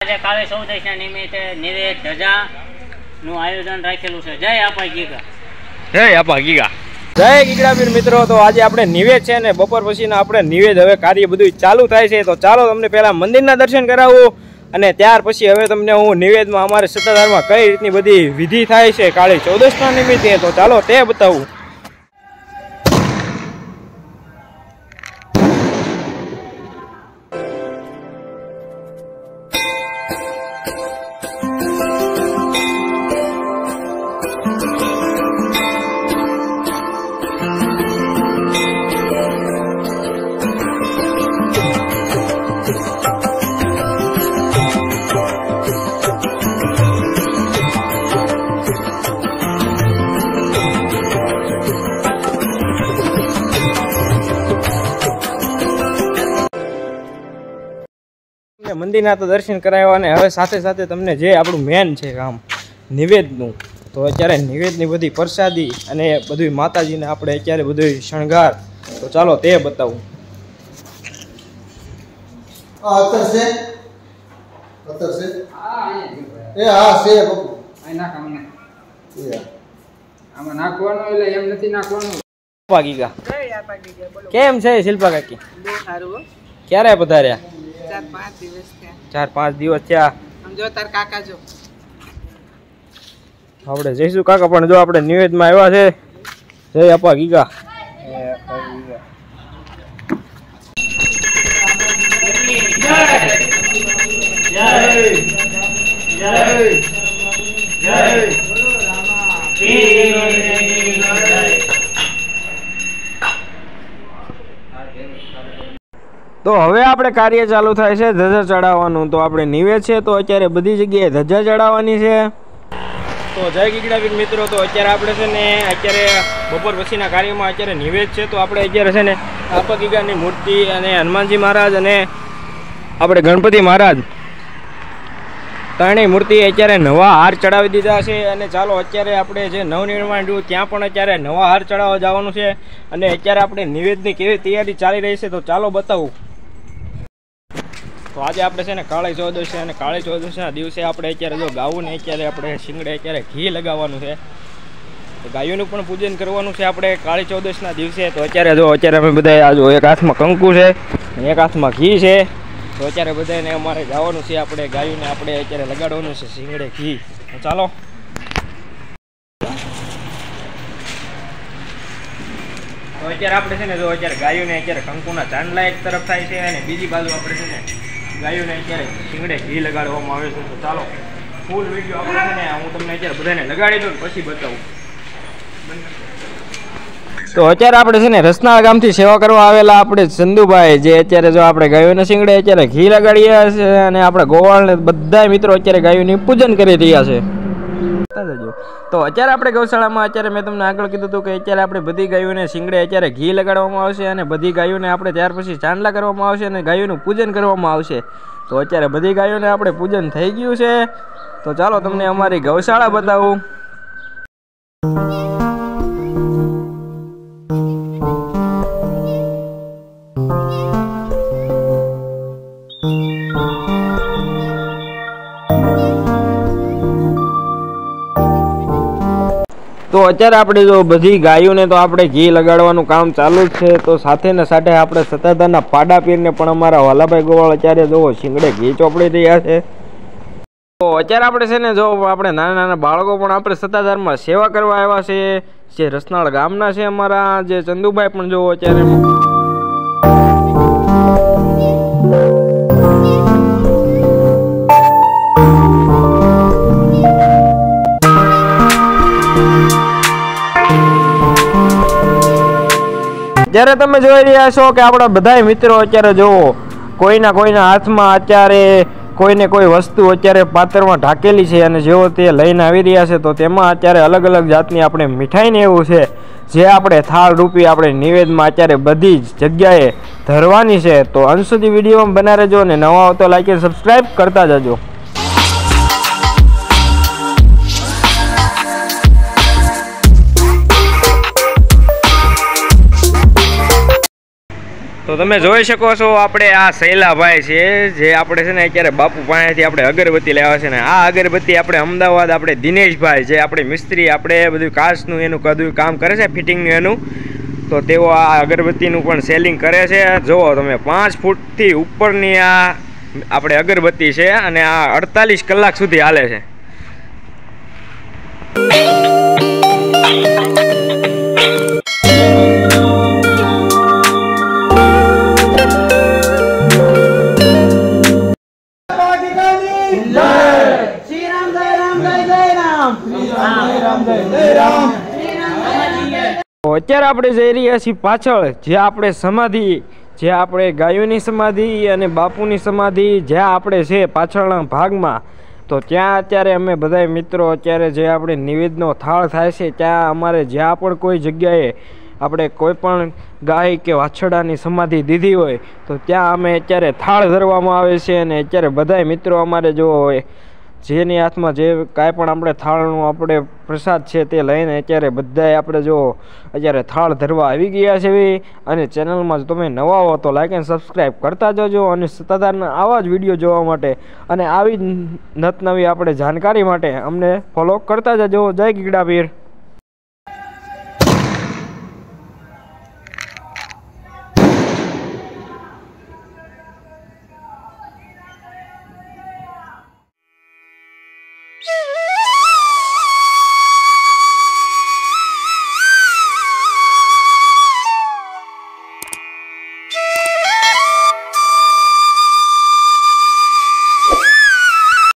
કાલે 14 નિમિત્તે નિવેદ ધજા નું આયોજન રાખેલું છે। જય આપા ગીગા, જય આપા ગીગા, જય ગીગડાવીર મિત્રો। તો આજે આપણે નિવેદ છે ને બપોર પછીના આપણે નિવેદ હવે કાર્ય બધું ચાલુ થાય છે। તો ચાલો તમને પહેલા મંદિરના દર્શન કરાવું અને ત્યાર પછી હવે તમને હું નિવેદમાં અમારે સત્તાધારમાં કઈ રીતની બધી વિધિ થાય છે કાળી 14ના નિમિત્તે, તો ચાલો તે બતાવું। મંદિરના તો દર્શન કરાવ્યા અને હવે સાથે સાથે તમને જે આપણું મેન છે કામ નિવેદનું, તો અત્યારે નિવેદની બધી પ્રસાદી અને બધું માતાજીને આપણે અત્યારે બધું શણગાર, તો ચાલો તે બતાવું। કેમ છે શિલ્પા કાકી? ક્યારે પધાર્યા? 4-5 દિવસ થયા। જો તાર કાકા જો આપણે જઈશું કાકા પણ જો આપણે નિવેદમાં આવ્યા છે। જય આપા ગીગા, તો હવે આપણે કાર્ય ચાલુ થાય છે ધજા ચડાવવાનું। તો આપણે નિવેદ છે તો અત્યારે બધી જગ્યાએ ધજા ચડાવવાની છે। તો જય ગીગડાવીર મિત્રો, તો અત્યારે આપણે છે ને અત્યારે બપોર પછીના કાર્યમાં અત્યારે નિવેદ છે, તો આપણે અત્યારે છે ને આપા ગીગાની મૂર્તિ અને હનુમાનજી મહારાજ અને આપણે ગણપતિ મહારાજ ત્રણેય મૂર્તિ અત્યારે નવા હાર ચડાવી દીધા છે। અને ચાલો અત્યારે આપણે જે નવનિર્માણ જોયું ત્યાં પણ અત્યારે નવા હાર ચડાવવા જવાનું છે અને અત્યારે આપણે નિવેદની કેવી તૈયારી ચાલી રહી છે, તો ચાલો બતાવું। તો આજે આપણે છે ને કાળી ચૌદશ છે અને કાળી ચૌદશના દિવસે આપણે અત્યારે જો ગાવું ને અત્યારે આપણે શિંગડે અત્યારે ઘી લગાવવાનું છે, તો ગાયોનું પણ પૂજન કરવાનું છે આપણે કાળી ચૌદશના દિવસે। તો અત્યારે જો અત્યારે અમે બધા આ જો એક હાથમાં કંકુ છે અને એક હાથમાં ઘી છે, તો અત્યારે બધાને અમારે જવાનું છે આપણે ગાયોને આપણે અત્યારે લગાડવાનું છે શિંગડે ઘી, તો ચાલો। તો અત્યારે આપણે છે ને જો અત્યારે ગાયોને અત્યારે કંકુના ચાંદલા એક તરફ થાય છે અને બીજી બાજુ આપણે છે ને ગાયોને અત્યારે શિંગડે ઘી લગાડવામાં આવે છે, તો ચાલો ફૂલ વિડીયો આપણે છે ને હું તમને અત્યારે બધાને લગાડી દઉં પછી બતાવું। તો અત્યારે આપણે છે ને રસનાળ ગામથી સેવા કરવા આવેલા આપણે ચંદુભાઈ, જે અત્યારે જો આપણે ગાયોને શિંગડે અત્યારે ઘી લગાડીએ છે અને આપણે ગોવાળને બધા મિત્રો અત્યારે ગાયોની પૂજન કરી રહ્યા છે। તો અત્યારે આપણે ગૌશાળામાં અત્યારે મેં તમને આગળ કીધું હતું કે અત્યારે આપણે બધી ગાયોને શિંગડે અત્યારે ઘી લગાડવામાં આવશે અને બધી ગાયોને આપણે ત્યાર પછી ચાંદલા કરવામાં આવશે અને ગાયોનું પૂજન કરવામાં આવશે। તો અત્યારે બધી ગાયોને આપણે પૂજન થઈ ગયું છે, તો ચાલો તમને અમારી ગૌશાળા બતાવું। તો અત્યારે આપણે જો બધી ગાયોને તો આપણે ઘી લગાડવાનું કામ ચાલુ જ છે, તો સાથે ને સાથે આપણે સત્તાધારના પાડા પીરને પણ અમારા વાલાભાઈ ગોવાળ અત્યારે જો શિંગડે ઘી ચોપડી રહ્યા છે। તો અત્યારે આપણે છે ને જો આપણે નાના નાના બાળકો પણ આપણે સત્તાધારમાં સેવા કરવા આવ્યા છે, જે રસનાળ ગામના છે અમારા જે ચંદુભાઈ પણ જો અત્યારે જ્યારે તમે જોઈ રહ્યા છો કે આપણા બધા મિત્રો અત્યારે જુઓ કોઈના હાથમાં અત્યારે કોઈને કોઈ વસ્તુ અત્યારે પાત્રમાં ઢાકેલી છે અને જેઓ તે લઈને આવી રહ્યા છે, તો તેમાં અત્યારે અલગ અલગ જાતની આપણે મીઠાઈને એવું છે જે આપણે થાળ રૂપી આપણે નિવેદમાં અત્યારે બધી જ જગ્યાએ ધરવાની છે। તો અંત સુધી વિડીયોમાં બના રહેજો અને નવા હો તો લાઈક અને સબસ્ક્રાઈબ કરતા જજો। તો તમે જોઈ શકો છો આપણે આ શૈલાભાઈ છે જે આપણે છે ને અત્યારે બાપુ પાસેથી આપણે અગરબત્તી લેવા છે ને આ અગરબત્તી આપણે અમદાવાદ આપણે દિનેશભાઈ જે આપણે મિસ્ત્રી આપણે બધું કાચનું એનું કદું કામ કરે છે ફિટિંગનું એનું, તો તેઓ આ અગરબત્તીનું પણ સેલિંગ કરે છે. જુઓ તમે 5 ફૂટથી ઉપરની આ આપણે અગરબત્તી છે અને આ 48 કલાક સુધી હાલે છે. અત્યારે આપણે જઈ રહ્યા છીએ પાછળ જે આપણે સમાધિ જે આપણે ગાયોની સમાધિ અને બાપુની સમાધિ જ્યાં આપણે છે પાછળના ભાગમાં, તો ત્યાં અત્યારે અમે બધા મિત્રો અત્યારે જે આપણે નિવેદનો થાળ થાય છે ત્યાં અમારે જ્યાં પણ કોઈ જગ્યાએ આપણે કોઈ પણ ગાય કે વાછરડાની સમાધિ દીધી હોય તો ત્યાં અમે અત્યારે થાળ ધરવામાં આવે છે. અને અત્યારે બધા મિત્રો અમારે જો હોય જેની હાથમાં જે કાંઈ પણ આપણે થાળનું આપણે પ્રસાદ છે તે લઈને અત્યારે બધાએ આપણે જો અત્યારે થાળ ધરવા આવી ગયા છે. અને ચેનલમાં જો તમે નવા હો તો લાઈક એન્ડ સબસ્ક્રાઈબ કરતા જજો અને સતત આવા જ વિડીયો જોવા માટે અને આવી નતનવી આપણે જાણકારી માટે અમને ફોલો કરતા જજો. જય ગીગડા પીર.